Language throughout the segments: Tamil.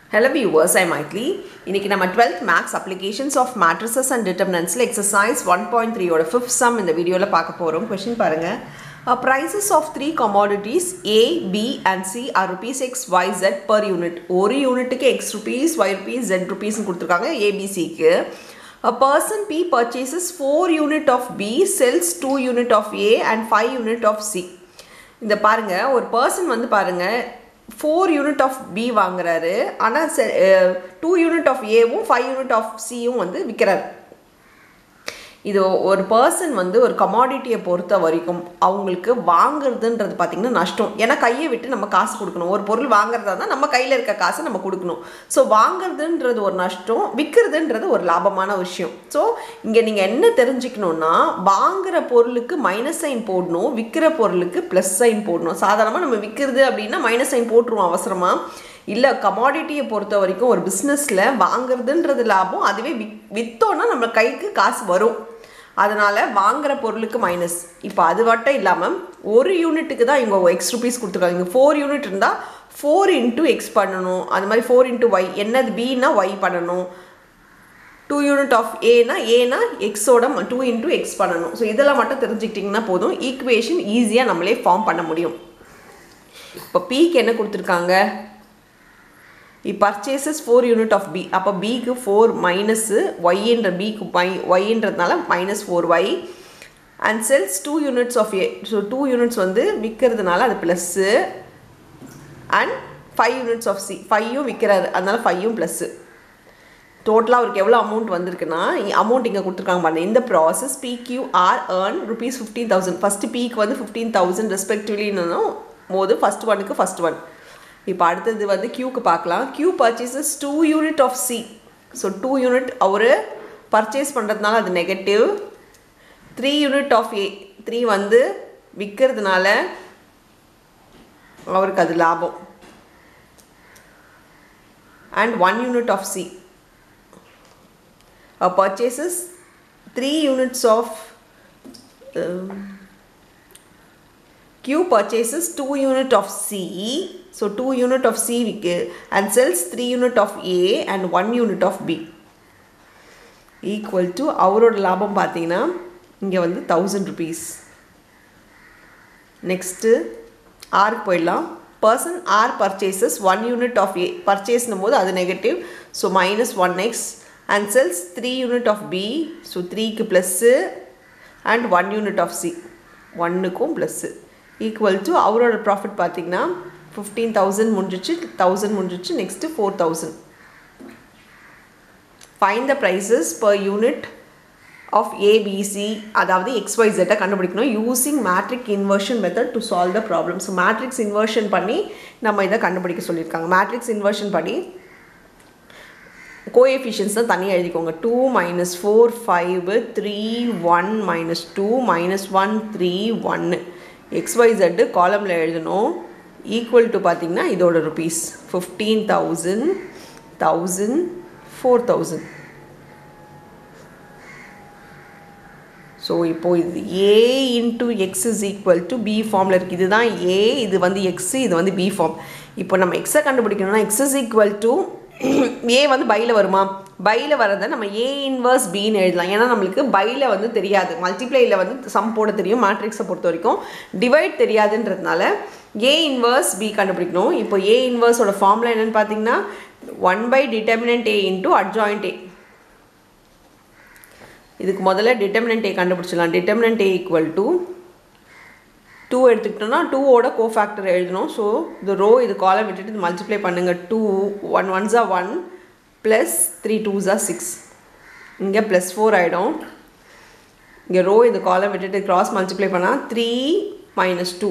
Hello viewers, I am Maithili. இன்னைக்கு நம்ம 12th Maths Applications of Matrices and Determinants exercise 1.3 ஓட 5th sum இந்த வீடியோல பார்க்க போறோம். Question பாருங்க. Prices of three commodities A, B and C are rupees X, Y, Z per unit. ஒரு யூனிட்டுக்கு X rupees, Y rupees, Z rupees னு கொடுத்திருக்காங்க A, B, C க்கு. A person P purchases 4 unit of B, sells 2 unit of A and 5 unit of C. இந்த பாருங்க ஒரு person வந்து பாருங்க 4 unit of B வாங்குறாரு ஆனா 2 unit of A வும் 5 unit of C யும் வந்து விக்கிறார் இது ஒரு person வந்து ஒரு commodity-ய பொறுத்த வரைக்கும் அவங்களுக்கு வாங்குறதுன்றது பாத்தீங்கன்னா நஷ்டம் ஏனா கையை விட்டு நம்ம காசு கொடுக்கணும் ஒரு பொருள் வாங்குறதா தான் நம்ம கையில இருக்க காசை நம்ம கொடுக்கணும் சோ வாங்குறதுன்றது ஒரு நஷ்டம் விக்கிறதுன்றது ஒரு லாபமான விஷயம் சோ இங்க நீங்க என்ன தெரிஞ்சுக்கணும்னா வாங்குற பொருளுக்கு மைனஸ் சைன் போடணும் விக்கிற பொருளுக்கு பிளஸ் சைன் போடணும் சாதாரணமா நம்ம விக்கிறது அப்படினா மைனஸ் சைன் போட்டுருவோம் அவசரமா இல்ல commodity-ய பொறுத்த வரைக்கும் ஒரு businessல வாங்குறதுன்றது லாபம் அதுவே வித்தோனா நம்ம கைக்கு காசு வரும் அதனால வாங்குற பொருளுக்கு மைனஸ் இப்போ அது மட்டும் இல்லாம ஒரு யூனிட்டுக்கு தான் இங்க x ரூபீஸ் கொடுத்திருக்காங்க 4 யூனிட் இருந்தா 4 * x பண்ணனும் அது மாதிரி 4 * y என்னது b னா y பண்ணனும் 2 யூனிட் ஆஃப் a னா x ஓட 2 * x பண்ணனும் சோ இதெல்லாம் மட்டும் தெரிஞ்சிக்கிட்டீங்கன்னா போதும் ஈக்குவேஷன் ஈஸியா நம்மளே ஃபார்ம் பண்ண முடியும் இப்போ p க்கு என்ன கொடுத்திருக்காங்க He purchases 4 unit of B. அப்ப B க்கு 4 minus Y என்ற B க்கு Y என்றதுனால minus 4Y and sells 2 units of A. So 2 units வந்து விக்கிறதுனால அது plus and 5 units of C. 5 யும் விக்கிறாரு அதனால 5 யும் plus. டோட்டலா அவருக்கு எவ்வளவு அமௌண்ட் வந்திருக்குனா அமௌண்ட் இங்க கொடுத்திருக்காங்க பாருங்க இந்த process PQR earn rupees 15000 first P க்கு வந்து 15000 respectively னு போது first one க்கு first one இப்போ அடுத்து வந்து Q க்கு பார்க்கலாம் Q purchases 2 unit of C so 2 unit அவரு purchase பண்றதுனால அது நெகட்டிவ் 3 unit of A 3 வந்து விக்கிறதுனால அவருக்கு அது லாபம் and 1 unit of C purchases 3 units of Q purchases 2 unit of C so 2 unit of C and sells 3 unit of A and 1 unit of B equal to அவரோட லாபம் பாத்தீங்கன்னா இங்க வந்து 1000 rupees next R க்கு போயிடலாம் person R purchases 1 unit of A purchase னும்போது அது negative so minus 1x and sells 3 unit of B so 3 க்கு plus and 1 unit of C 1 க்கும் plus equal to அவரோட profit பாத்தீங்கன்னா 15000 முடிஞ்சிச்சு 1000 முடிஞ்சிச்சு next 4000 find the prices per unit of A B C அதாவது XYZ கண்டுபிடிக்கணும் using matrix inversion method to solve the problem so matrix inversion பண்ணி நம்ம இத கண்டுபிடிக்க சொல்லிருக்காங்க matrix inversion பண்ணி coefficients தான் தனியா எழுதிக்கோங்க 2 4 5 3 1 2 1 3 1 XYZ காலம்ல எழுதணும் equal to பாத்தீங்கன்னா இதோட rupees 15000 1000 4000 so இப்போ இது A into X is equal to B ஃபார்ம்ல இருக்கு இதுதான் A இது வந்து X இது வந்து B ஃபார்ம் இப்போ நம்ம X கண்டுபிடிக்கணும்னா X is equal to A வந்து பைல வருமா பைல வரத நம்ம A inverse B ன்னு எழுதலாம் ஏனா நமக்கு பைல வந்து தெரியாது மல்டிப்ளைல வந்து சம் போட தெரியும் மேட்ரிக்ஸை பொறுத்த வரைக்கும் டிவைட் தெரியாதுன்றதனால A inverse B கண்டுபிடிக்கணும் இப்போ A inverse ஓட ஃபார்முலா என்னன்னு பாத்தீங்கன்னா 1 determinant A into adjoint A இதுக்கு முதல்ல determinant A கண்டுபிடிச்சலாம் determinant A equal to 2 எடுத்துக்கிட்டோம்னா 2 ஓட கோஃபாக்டர் எழுதணும் சோ the row இது காலம் விட்டுட்டு மல்டிப்ளை பண்ணுங்க 2 1 1s are 1 plus 3 2s are 6 இங்க plus 4 ஆயிடும் இங்க row இது காலம் விட்டுட்டு cross மல்டிப்ளை பண்ணா 3 minus 2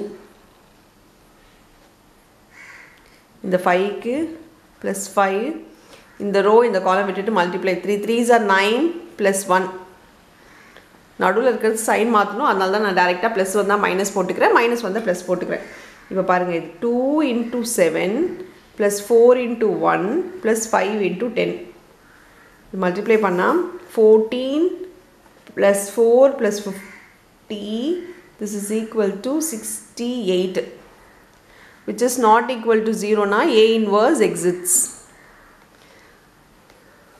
இந்த 5 க்கு plus 5 இந்த row இந்த காலம் விட்டுட்டு மல்டிப்ளை 3 3s are 9 plus 1 நடுவுல இருக்கிறது சைன் மாத்தணும் அதனால தான் நான் டைரக்ட்டா பிளஸ் வந்தா மைனஸ் போட்டுக்கறேன் மைனஸ் வந்தா பிளஸ் போட்டுக்கறேன் இப்போ பாருங்க இது 2 * 7 + 4 * 1 + 5 * 10 இது மல்டிப்ளை பண்ணா 14 + 4 + 50 this is equal to 68 which is not equal to 0 na A inverse exits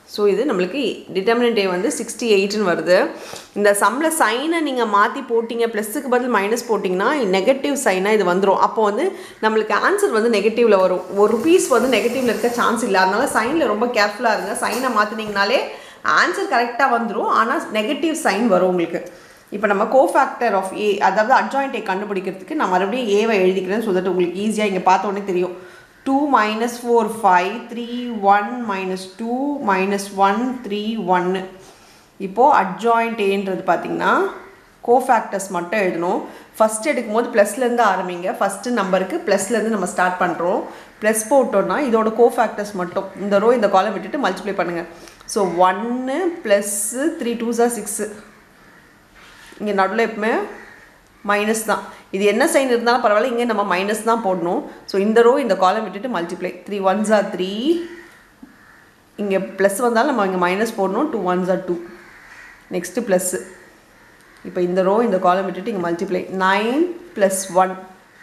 so இது நம்மளுக்கு டிட்டர்மினன்ட் A வந்து 68ன்னு வருது. இந்த சம்மில் சைனை நீங்கள் மாற்றி போட்டிங்க, ப்ளஸுக்கு பதில் மைனஸ் போட்டிங்கன்னா நெகட்டிவ் சைனாக இது வந்துடும். அப்போ வந்து நம்மளுக்கு ஆன்சர் வந்து நெகட்டிவில் வரும். ஒரு ரூபீஸ் வந்து நெகட்டிவில் இருக்க சான்ஸ் இல்லை. அதனால சைனில் ரொம்ப கேர்ஃபுல்லாக இருங்க. சைனை மாற்றினீங்கனாலே ஆன்சர் கரெக்டாக வந்துடும், ஆனால் நெகட்டிவ் சைன் வரும் உங்களுக்கு. இப்போ நம்ம கோஃபேக்டர் ஆஃப் A, அதாவது அட்ஜாயிண்ட் A கண்டுபிடிக்கிறதுக்கு நான் மறுபடியும் ஏவை எழுதிக்கிறேன்னு சொல்லிட்டு உங்களுக்கு ஈஸியாக இங்கே பார்த்த உடனே தெரியும். 2 - 4 5 3 1 - 2 - 1 3 1. இப்போது அட்ஜாயிண்ட் Aன்றது பார்த்திங்கன்னா கோஃபேக்டர்ஸ் மட்டும் எழுதணும். ஃபஸ்ட் எடுக்கும்போது ப்ளஸ்லேருந்து ஆரம்பிங்க. ஃபஸ்ட்டு நம்பருக்கு ப்ளஸ்லேருந்து நம்ம ஸ்டார்ட் பண்ணுறோம். ப்ளஸ் போட்டோன்னா இதோட கோஃபேக்டர்ஸ் மட்டும் இந்த ரோ இந்த காலம் விட்டுட்டு மல்டிப்ளை பண்ணுங்கள். So 1 + 3 2s are 6. இங்கே நடுவில் எப்பவுமே மைனஸ் தான். இது என்ன சைன் இருந்தாலும் பரவாயில்ல, இங்கே நம்ம மைனஸ் தான் போடணும். ஸோ இந்த ரோ இந்த காலம் விட்டுட்டு மல்டிப்ளை. 3 1s are 3. இங்கே ப்ளஸ் வந்தாலும் நம்ம இங்கே மைனஸ் போடணும். 2 1s are 2. Next plus. இப்போ இந்த ரோ இந்த காலம் விட்டுட்டு இங்கே மல்டிப்ளை. 9 + 1.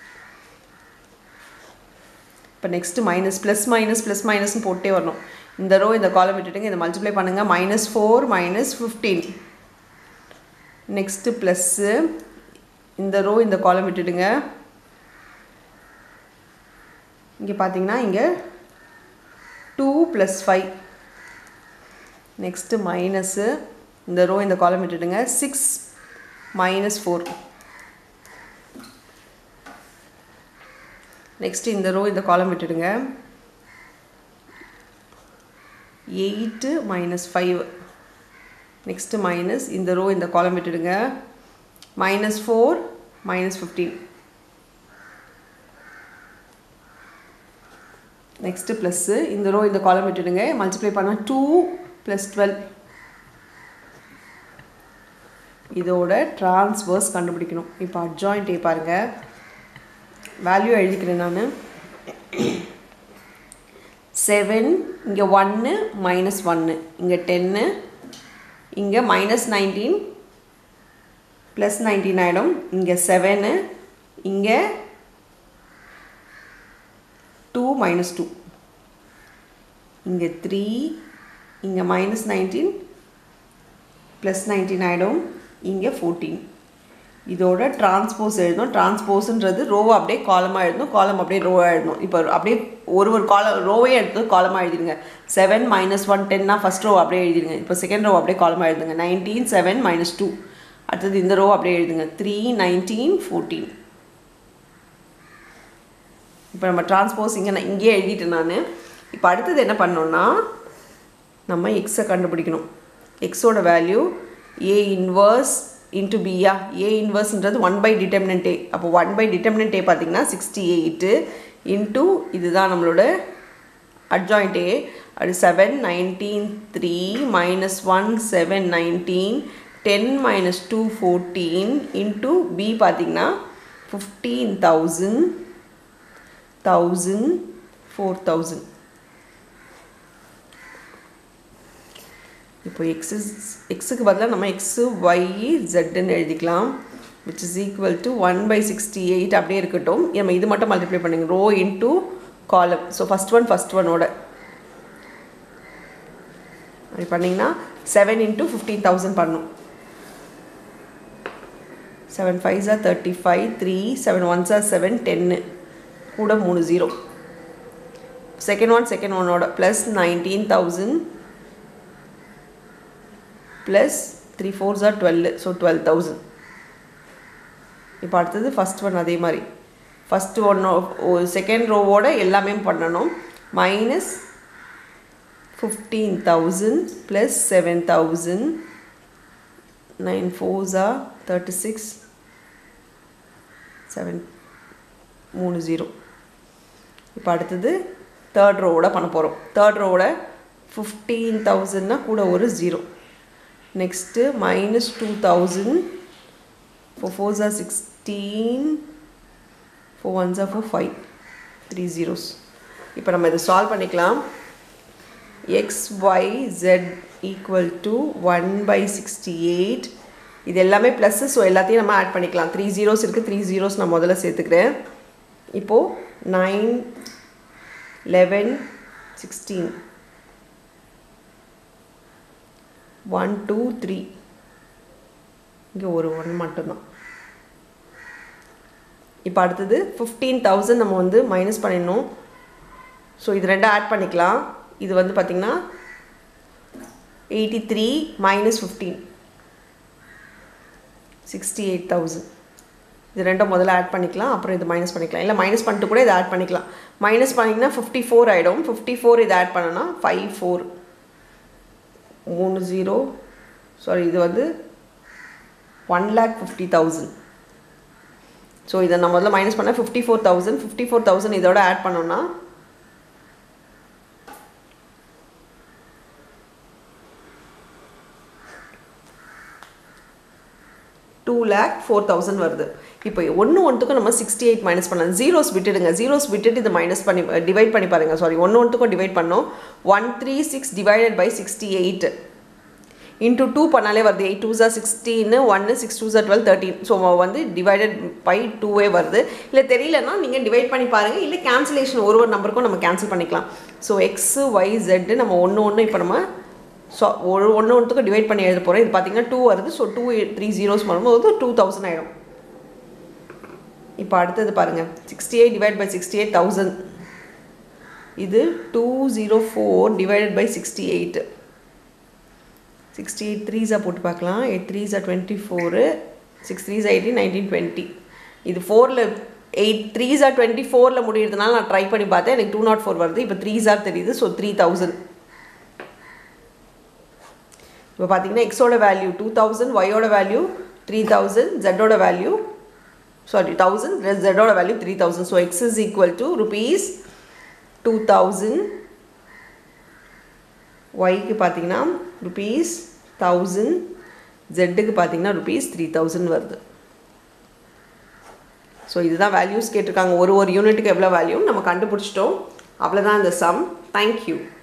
இப்போ நெக்ஸ்ட்டு மைனஸ் ப்ளஸ் மைனஸ்னு போட்டே வரணும். இந்த ரோ இந்த காலம் விட்டுட்டுங்க இதை மல்டிப்ளை பண்ணுங்கள். -4 - 15. Next plus. இந்த ரோ இந்த காலம் விட்டுடுங்க. இங்கே பார்த்தீங்கன்னா இங்கே 2 + 5. Next minus. இந்த ரோ இந்த காலம் விட்டுடுங்க. 6 - 4. நெக்ஸ்ட்டு இந்த ரோ இந்த காலம் விட்டுடுங்க. 8 - 5. Next minus. இந்த ரோ இந்த காலம் விட்டுடுங்க. -4 - 15. Next plus. இந்த ரோ இந்த காலம் விட்டுடுங்க. மல்டிப்ளை பண்ணால் 2 + 12. இதோட ட்ரான்ஸ்வர்ஸ் கண்டுபிடிக்கணும். இப்போ அட்ஜாயிண்ட் A பாருங்கள். வேல்யூ எழுதிக்கிறேன் நான். 7 இங்கே 1 - 1 இங்கே 10 இங்கே -19 + 19 ஆகிடும். இங்கே 7 இங்கே 2 - 2 இங்கே 3 இங்கே -19 + 19 ஆகிடும். இங்கே 14. இதோட டிரான்ஸ்போஸ் எழுதணும். டிரான்ஸ்போஸ்ன்றது ரோவை அப்படியே காலமாக எழுதணும், காலம் அப்படியே ரோவாக எழுதணும். இப்போ அப்படியே ஒரு காலம் ரோவே எடுத்து காலமாக எழுதிடுங்க. 7 - 1 10னா ஃபஸ்ட் ரோ அப்படியே எழுதிடுங்க. இப்போ செகண்ட் ரோ அப்படியே காலமாக எழுதுங்க. 19 7 - 2. அடுத்தது இந்த ரோ அப்படியே எழுதுங்க. 3 19 14. இப்போ நம்ம டிரான்ஸ்போஸ் இங்கேயே எழுதிட்டேன் நான். இப்போ அடுத்தது என்ன பண்ணோன்னா நம்ம எக்ஸை கண்டுபிடிக்கணும். எக்ஸோட வேல்யூ A இன்வர்ஸ் இன்ட்டு பியா. A இன்வர்ஸ்ன்றது 1/determinant A. அப்போ 1/determinant A பார்த்திங்கன்னா 68 இன்ட்டு இதுதான் நம்மளோட அட்ஜாயிண்ட் A. அது 7 19 3 -1 7 19 10 - 2 14 இன்ட்டு B பார்த்திங்கன்னா 15,000 1000 4000. இப்போ எக்ஸுக்கு பதிலாக நம்ம எக்ஸு ஒய் ஜெட்டுன்னு எழுதிக்கலாம். விச் இஸ் ஈக்குவல் டு 1/68 அப்படியே இருக்கட்டும். நம்ம இது மட்டும் மல்டிப்ளை பண்ணுங்க. Row into column. So first ஒன்னோட அப்படி பண்ணிங்கன்னா 7 × 15,000 பண்ணும். 7 5s are 35 3 7 1s are 7 10 கூட 3 0. செகண்ட் ஒன்னோட plus 19,000 plus 3 4s are 12. So 12,000. இப்போ அடுத்தது ஃபஸ்ட் ஒன் அதே மாதிரி ஃபஸ்ட் ஒன்று செகண்ட் ரோவோட எல்லாமே பண்ணணும். -15,000 ப்ளஸ் 7,000 9 4s are 36 7 3 0. இப்போ அடுத்தது தேர்ட் ரோவோட பண்ண போகிறோம். தேர்ட் ரோவோட 15,000னா கூட ஒரு 0. Next -2,000 4 4s are 16 4 1s are 4 5 3 zeros. இப்போ நம்ம இதை சால்வ் பண்ணிக்கலாம். x y z equal to 1/68. இது எல்லாமே ப்ளஸ்ஸு. ஸோ எல்லாத்தையும் நம்ம ஆட் பண்ணிக்கலாம். 3 zeros இருக்குது. 3 zeros நான் முதல்ல சேர்த்துக்கிறேன். இப்போது 9 11 16 1 2 3 இங்கே ஒரு 1 மட்டும்தான். இப்போ அடுத்தது 15,000 நம்ம வந்து மைனஸ் பண்ணிடணும். ஸோ இது ரெண்டும் ஆட் பண்ணிக்கலாம். இது வந்து பார்த்திங்கன்னா 83 minus 15 68,000. இது ரெண்டும் முதல்ல ஆட் பண்ணிக்கலாம், அப்புறம் இது மைனஸ் பண்ணிக்கலாம். இல்லை மைனஸ் பண்ணிட்டு கூட இதை ஆட் பண்ணிக்கலாம். மைனஸ் பண்ணிங்கன்னா 54 ஆகிடும். 54 இதை ஆட் பண்ணோன்னா 54 3 0 சாரி இது வந்து 1,50,000. ஸோ இதை நான் முதல்ல மைனஸ் பண்ணால் 54,000. 54,000 இதோட ஆட் பண்ணோன்னா 2,04,000 வருது. இப்போ ஒன்றுக்கும் நம்ம 68 மைனஸ் பண்ணலாம். ஜீரோஸ் விட்டுடுங்க. ஜீரோஸ் விட்டுட்டு இதை மைனஸ் பண்ணி டிவைட் பண்ணி பாருங்கள். சாரி ஒன்றுக்கும் டிவைட் பண்ணோம். 136 டிவைடட் பை 68 இன்ட்டு 2 பண்ணாலே வருது. 8 2s are 16 1 6 2s are 12 13. So வந்து டிவைடட் பை 2 வருது. இல்லை தெரியலன்னா நீங்கள் டிவைட் பண்ணி பாருங்கள். இல்லை கேன்சலேஷன் ஒரு நம்பருக்கும் நம்ம கேன்சல் பண்ணிக்கலாம். ஸோ எக்ஸ் ஒய் ஜெட்டு நம்ம ஒன்று இப்போ நம்ம ஸோ ஒன்றுக்கு டிவைட் பண்ணி எழுத போகிறோம். இது பார்த்தீங்கன்னா 2 வருது. ஸோ 2 3 zeros வரும்போது 2,000 ஆகிடும். இப்போ அடுத்தது பாருங்கள் 68 டிவைட் பை 68,000. இது 204 டிவைடட் பை 68. 68 3s போட்டு பார்க்கலாம். 8 3s 24 6 3s 18 19 20. இது 4ல் 8 3s 24ல் முடியறதுனால நான் ட்ரை பண்ணி பார்த்தேன். எனக்கு 204 வருது. இப்போ 3s தெரியுது. ஸோ 3,000. இப்போ பார்த்தீங்கன்னா எக்ஸோட வேல்யூ 2,000, ஒய்யோட வேல்யூ 3,000, ஜெட்டோட வேல்யூ 1,000, ஜெட்டோட value 3,000. So x is equal to rupees 2,000. ஒய்க்கு பார்த்தீங்கன்னா rupees 1,000, ஜெட்டுக்கு பார்த்தீங்கன்னா rupees 3,000 வருது. ஸோ இதுதான் வேல்யூஸ் கேட்டிருக்காங்க. ஒரு யூனிட்டுக்கு எவ்வளோ வேல்யூ நம்ம கண்டுபிடிச்சிட்டோம். அவ்வளோதான் இந்த சம். தேங்க்யூ.